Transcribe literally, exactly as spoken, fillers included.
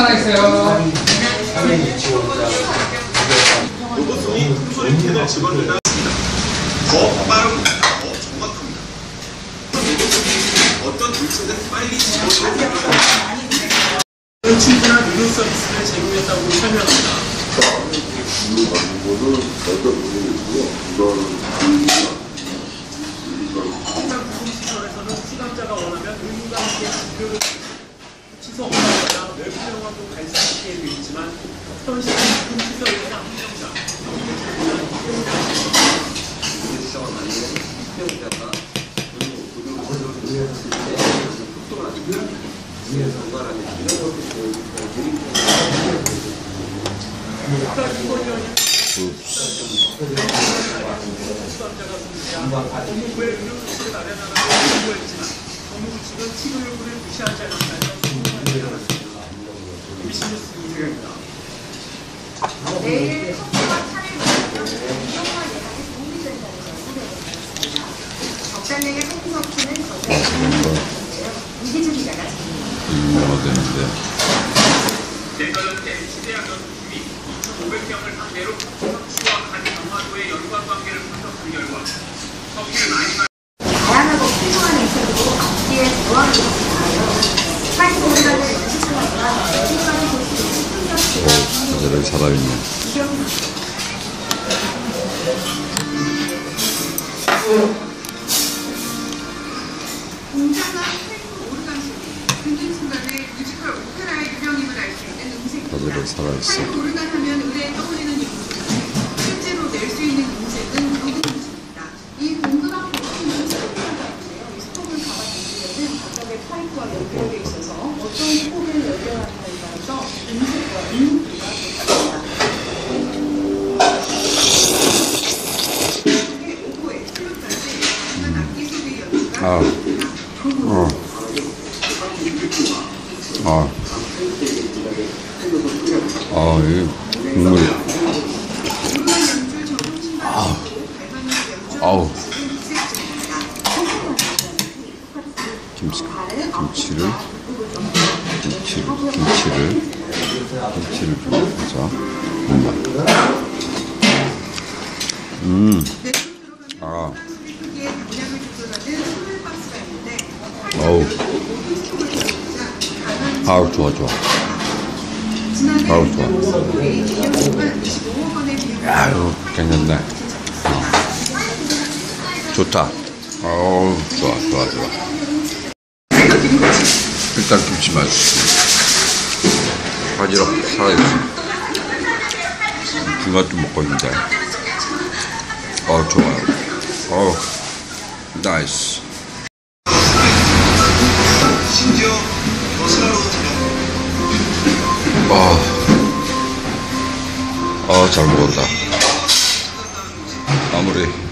하나 있어요. 로봇송이 풍소리 캔을 집어넣다 더 빠릅니다. 더 정확합니다. 어떤 물체든 빨리 집어넣습니다. 충분한 의료 서비스를 제공했다고 설명합니다. 해당 구급시설에서는 수감자가 원하면 의무과 함께 진료를 취소 없다거나 외부병원도 갈 수 있게 되어 있지만 현실 구급시설에서는 한명자 법무부의 의료수칙을 마련하라고 요구했지만 법무부 측은 치료 요구를 무시하지 않았다며 소송을 내놨습니다. 이비씨 뉴스 이세경입니다. 내일 속도와 차를 마시면 위험과 예방에 도움이 된다는 것을 알려졌습니다. 적당량의 한국 섭취는 건강에 이기준 기자가 전합니다. 내년에 시대학 연구팀이 이천오백 명을 상대로 섭취와 간 강화도의 연관관계를 분석한 결과 섭취를 많이 다양하고 풍부한 행태로 앞뒤에 대화를 있어요. 사이트 오리라는 시스템과 신선한 도시의 시스템 저렇게 살아있네. 공장과 페이크 오르간식이 듣는 순간에 뮤지컬 오페라의 유령임을 알 수 있는 음색입니다. 저렇게 살아있어. 페이크 오르간 하면 의뢰에 떠올리는 음색인데 실제로 낼 수 있는 음색은 녹음 음색입니다. 이 공급한 버튼 스톱이라고 하는데요. 이 스톱을 잡아당기려면 각각의 파이프와 연결되어 있어서 어떤 폭을 연결하느냐에 따라서 음색과 음기가 달라집니다. 오보에 플루트까지 다양한 악기 소리 연주가 아, 어, 아, 아, 이 국물, 아, 아우, 김치, 김치를, 김치를, 김치를, 김치를 좀 하자. 엄마. 음, 아, 어우, 아우, 좋아, 좋아. 아우, 좋아. 아유, 괜찮네. 어. 좋다. 어우, 좋아, 좋아, 좋아. 일단 김치 맛있어. 바지락 살아있어. 중간 좀 먹고 있는데. 어우, 좋아요. 어우, 나이스. 심지어 러시아로 아, 아, 잘 먹었다. 아무리